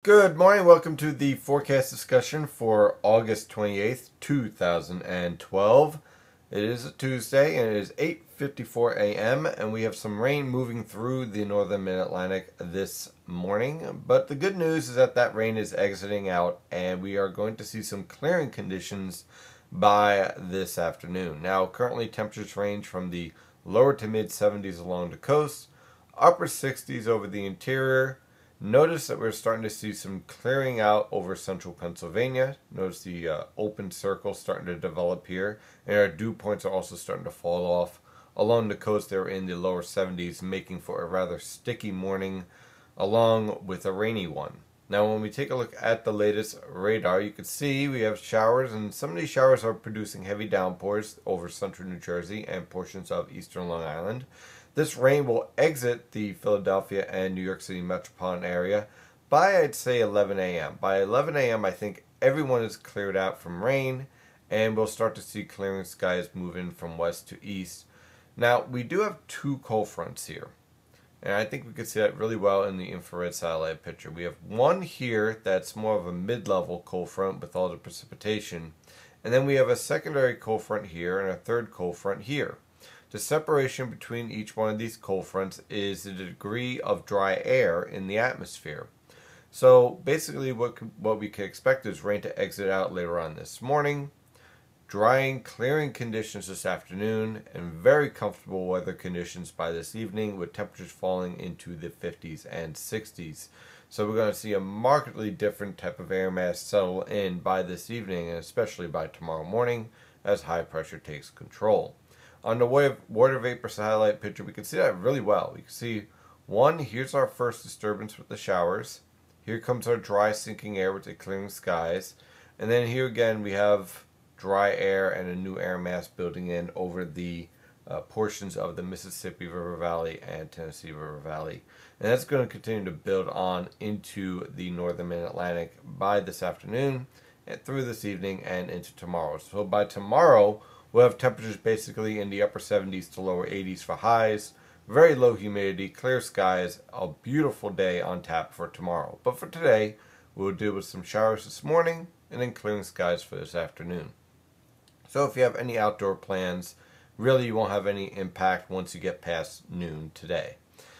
Good morning. Welcome to the forecast discussion for August 28th, 2012. It is a Tuesday and it is 8:54 a.m. and we have some rain moving through the northern mid-Atlantic this morning. But the good news is that rain is exiting out and we are going to see some clearing conditions by this afternoon. Now, currently temperatures range from the lower to mid 70s along the coast, upper 60s over the interior. Notice that we're starting to see some clearing out over central Pennsylvania. Notice the open circle starting to develop here. And our dew points are also starting to fall off. Along the coast, they're in the lower 70s, making for a rather sticky morning along with a rainy one. Now, when we take a look at the latest radar, you can see we have showers, and some of these showers are producing heavy downpours over central New Jersey and portions of eastern Long Island. This rain will exit the Philadelphia and New York City metropolitan area by, I'd say, 11 a.m. By 11 a.m., I think everyone is cleared out from rain, and we'll start to see clearing skies move in from west to east. Now, we do have two cold fronts here, and I think we can see that really well in the infrared satellite picture. We have one here that's more of a mid-level cold front with all the precipitation, and then we have a secondary cold front here and a third cold front here. The separation between each one of these cold fronts is the degree of dry air in the atmosphere. So basically what we can expect is rain to exit out later on this morning, drying, clearing conditions this afternoon, and very comfortable weather conditions by this evening with temperatures falling into the 50s and 60s. So we're going to see a markedly different type of air mass settle in by this evening and especially by tomorrow morning as high pressure takes control. On the water vapor satellite picture, we can see that really well. We can see, one, here's our first disturbance with the showers. Here comes our dry sinking air with the clearing skies. And then here again, we have dry air and a new air mass building in over the portions of the Mississippi River Valley and Tennessee River Valley. And that's going to continue to build on into the northern mid-Atlantic by this afternoon and through this evening and into tomorrow. So by tomorrow, we'll have temperatures basically in the upper 70s to lower 80s for highs, very low humidity, clear skies, a beautiful day on tap for tomorrow. But for today, we'll deal with some showers this morning and then clearing skies for this afternoon. So if you have any outdoor plans, really you won't have any impact once you get past noon today.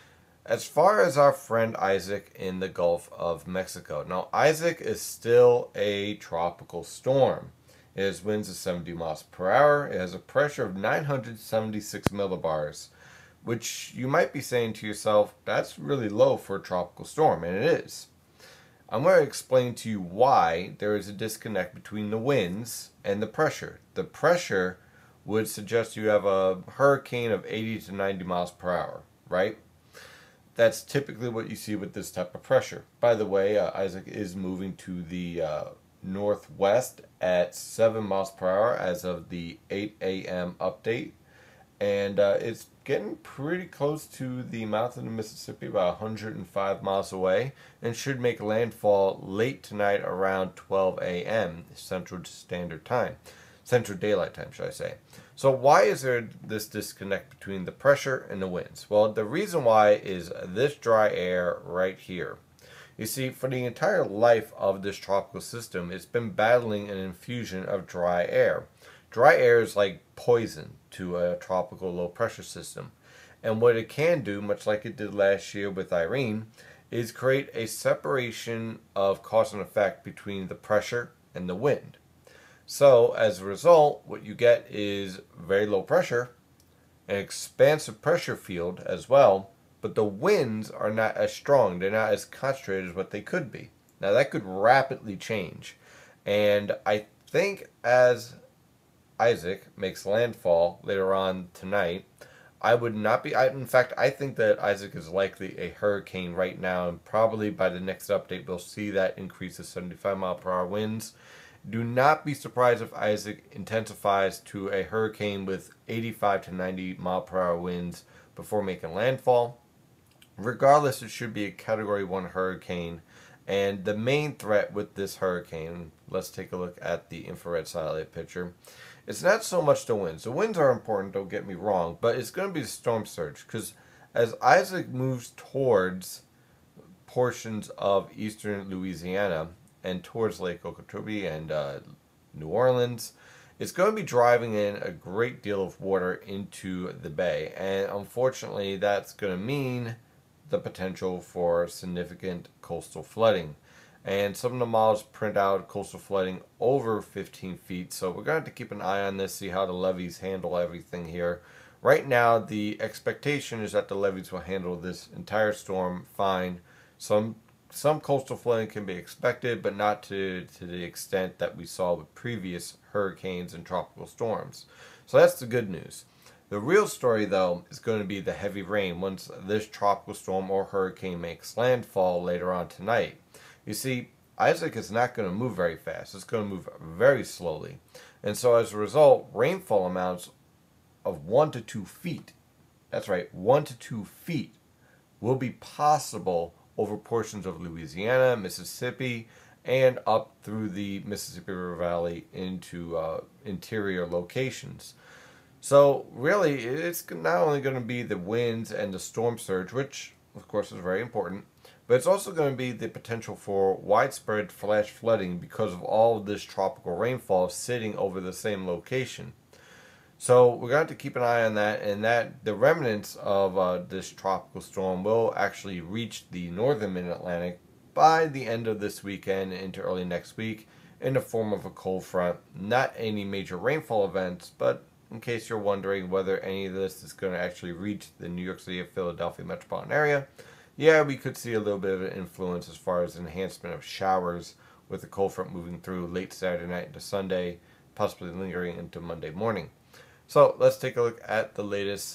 As far as our friend Isaac in the Gulf of Mexico. Now, Isaac is still a tropical storm. It has winds of 70 miles per hour. It has a pressure of 976 millibars, which you might be saying to yourself, that's really low for a tropical storm, and it is. I'm going to explain to you why there is a disconnect between the winds and the pressure. The pressure would suggest you have a hurricane of 80 to 90 miles per hour, right? That's typically what you see with this type of pressure. By the way, Isaac is moving to the northwest at 7 miles per hour as of the 8 a.m. update, and it's getting pretty close to the mouth of the Mississippi, about 105 miles away, and should make landfall late tonight around 12 a.m. Central Standard Time, Central Daylight Time, should I say. So why is there this disconnect between the pressure and the winds? Well, the reason why is this dry air right here. You see, for the entire life of this tropical system, it's been battling an infusion of dry air. Dry air is like poison to a tropical low-pressure system. And what it can do, much like it did last year with Irene, is create a separation of cause and effect between the pressure and the wind. So, as a result, what you get is very low pressure, an expansive pressure field as well, but the winds are not as strong. They're not as concentrated as what they could be. Now, that could rapidly change. And I think as Isaac makes landfall later on tonight, I would not be... in fact, I think that Isaac is likely a hurricane right now, and probably by the next update, we'll see that increase to 75 mile per hour winds. Do not be surprised if Isaac intensifies to a hurricane with 85 to 90 mile per hour winds before making landfall. Regardless, it should be a Category 1 hurricane, and the main threat with this hurricane, let's take a look at the infrared satellite picture, it's not so much the winds. The winds are important, don't get me wrong, but it's going to be the storm surge, because as Isaac moves towards portions of eastern Louisiana and towards Lake Okeechobee and New Orleans, it's going to be driving in a great deal of water into the bay. And unfortunately, that's going to mean the potential for significant coastal flooding. And some of the models print out coastal flooding over 15 feet. So we're going to have to keep an eye on this, see how the levees handle everything here. Right now, the expectation is that the levees will handle this entire storm fine. Some coastal flooding can be expected, but not to the extent that we saw with previous hurricanes and tropical storms. So that's the good news. The real story, though, is going to be the heavy rain once this tropical storm or hurricane makes landfall later on tonight. You see, Isaac is not going to move very fast. It's going to move very slowly. And so as a result, rainfall amounts of 1 to 2 feet, that's right, 1 to 2 feet, will be possible over portions of Louisiana, Mississippi, and up through the Mississippi River Valley into interior locations. So really, it's not only going to be the winds and the storm surge, which of course is very important, but it's also going to be the potential for widespread flash flooding because of all of this tropical rainfall sitting over the same location. So we're going to have to keep an eye on that, and that the remnants of this tropical storm will actually reach the northern mid-Atlantic by the end of this weekend into early next week in the form of a cold front. Not any major rainfall events, but in case you're wondering whether any of this is going to actually reach the New York City or Philadelphia metropolitan area, yeah, we could see a little bit of an influence as far as enhancement of showers with the cold front moving through late Saturday night into Sunday, possibly lingering into Monday morning. So let's take a look at the latest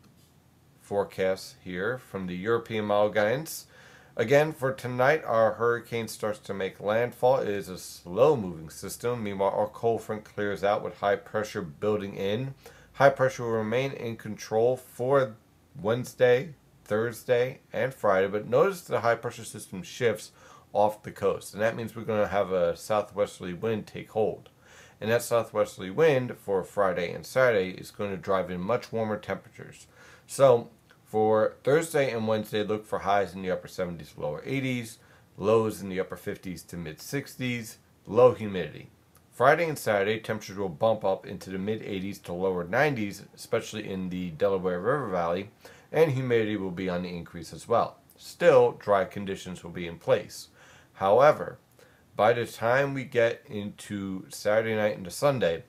forecasts here from the European model guidance. Again, for tonight, our hurricane starts to make landfall. It is a slow-moving system. Meanwhile, our cold front clears out with high pressure building in. High pressure will remain in control for Wednesday, Thursday, and Friday. But notice the high pressure system shifts off the coast. And that means we're going to have a southwesterly wind take hold. And that southwesterly wind for Friday and Saturday is going to drive in much warmer temperatures. So for Thursday and Wednesday, look for highs in the upper 70s to lower 80s, lows in the upper 50s to mid 60s, low humidity. Friday and Saturday, temperatures will bump up into the mid 80s to lower 90s, especially in the Delaware River Valley, and humidity will be on the increase as well. Still, dry conditions will be in place. However, by the time we get into Saturday night into Sunday,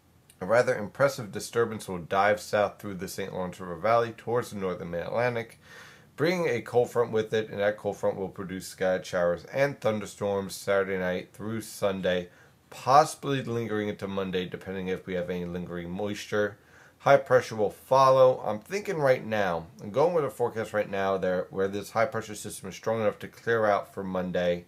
a rather impressive disturbance will dive south through the St. Lawrence River Valley towards the northern mid-Atlantic, bringing a cold front with it, and that cold front will produce scattered showers and thunderstorms Saturday night through Sunday, possibly lingering into Monday, depending if we have any lingering moisture. High pressure will follow. I'm thinking right now, I'm going with a forecast right now there where this high pressure system is strong enough to clear out for Monday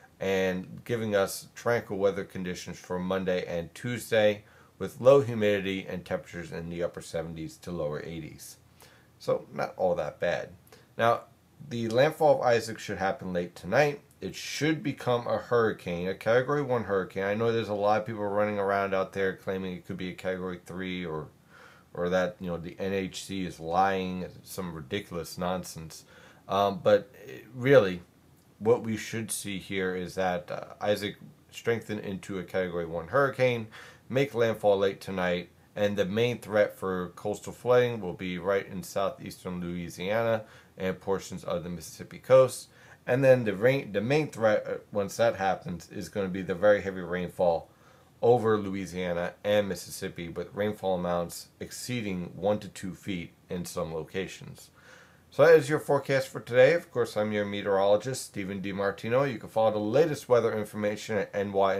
and giving us tranquil weather conditions for Monday and Tuesday with low humidity and temperatures in the upper 70s to lower 80s. So not all that bad. Now, the landfall of Isaac should happen late tonight. It should become a hurricane, a Category 1 hurricane. I know there's a lot of people running around out there claiming it could be a Category 3 or that, you know, the NHC is lying, some ridiculous nonsense. But really, what we should see here is that Isaac strengthen into a Category 1 hurricane, make landfall late tonight, and the main threat for coastal flooding will be right in southeastern Louisiana and portions of the Mississippi coast. And then the main threat, once that happens, is going to be the very heavy rainfall over Louisiana and Mississippi, with rainfall amounts exceeding 1 to 2 feet in some locations. So that is your forecast for today. Of course, I'm your meteorologist, Stephen DiMartino. You can follow the latest weather information at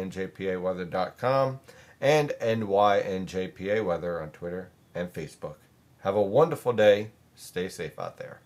nynjpaweather.com and nynjpaweather on Twitter and Facebook. Have a wonderful day. Stay safe out there.